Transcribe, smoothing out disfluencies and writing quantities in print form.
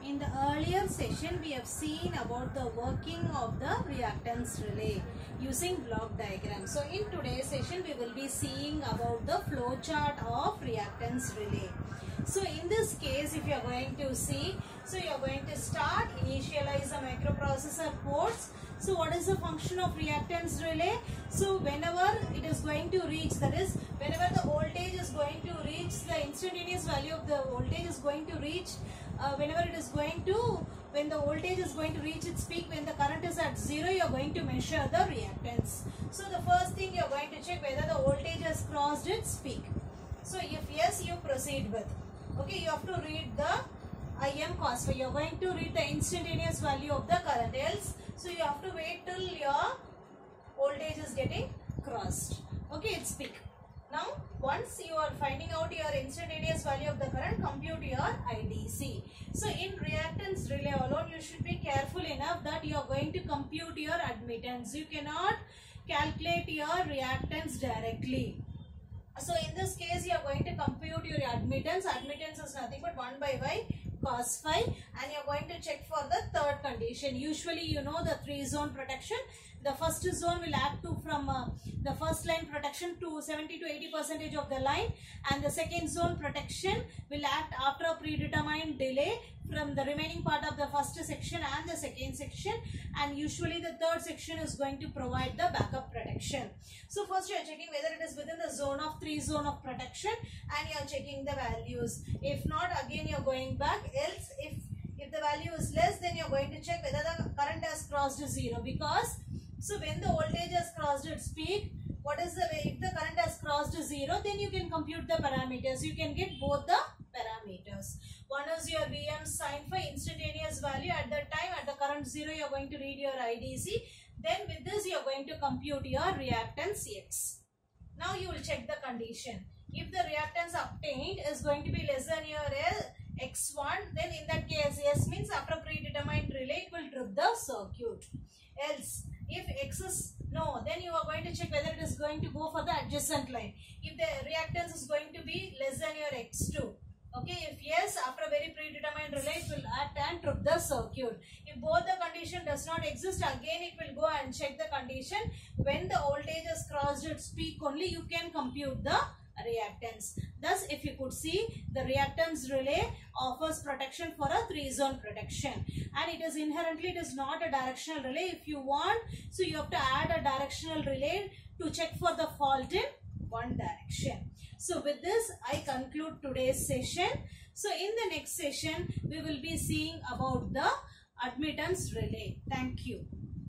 In the earlier session, we have seen about the working of the reactance relay using block diagram. So in today's session, we will be seeing about the flow chart of reactance relay. So in this case, if you are going to see, so you are going to start, initialize the microprocessor ports. So what is the function of reactance relay? So whenever it is going to reach, that is whenever the voltage is going to reach, the instantaneous value of the voltage is going to reach, when the voltage is going to reach its peak, when the current is at 0, you are going to measure the reactance. So the first thing you are going to check whether the voltage has crossed its peak. So if yes, you proceed with. Okay, you have to read the Im cos phi. You are going to read the instantaneous value of the current. Else, so you have to wait till your voltage is getting crossed. Okay, its peak. Now, once you are finding out your instantaneous value of the current, compute your IDC. So, in reactance relay alone, you should be careful enough that you are going to compute your admittance. You cannot calculate your reactance directly. So, in this case, you are going to compute your admittance. Admittance is nothing but 1 by y cos phi, and you are going to check for the third condition. Usually, you know the 3-zone protection. The first zone will act to from the first line protection to 70 to 80% of the line, and the second zone protection will act after a predetermined delay from the remaining part of the first section and the second section, and usually the third section is going to provide the backup protection. So first you are checking whether it is within the zone of 3-zone of protection, and you are checking the values. If not, again you are going back. Else, if the value is less, then you are going to check whether the current has crossed 0, because so when the voltage has crossed its peak, what is the way? If the current has crossed 0, then you can compute the parameters. You can get both the parameters. One is your Vm sin phi instantaneous value at the time, at the current 0 you are going to read your IDC. Then with this you are going to compute your reactance X. Now you will check the condition. If the reactance obtained is going to be less than your X1, then in that case S means after predetermined relay it will trip the circuit. Else, if X is no, then you are going to check whether it is going to go for the adjacent line. If the reactance is going to be less than your X2. Okay, if yes, after a very predetermined relay, it will act and trip the circuit. If both the condition does not exist, again it will go and check the condition. When the voltage has crossed its peak only, you can compute the reactance. Thus, if you could see, the reactance relay offers protection for a 3-zone protection, and it is inherently, it is not a directional relay. If you want, so you have to add a directional relay to check for the fault in one direction. So with this, I conclude today's session. So in the next session, we will be seeing about the admittance relay. Thank you.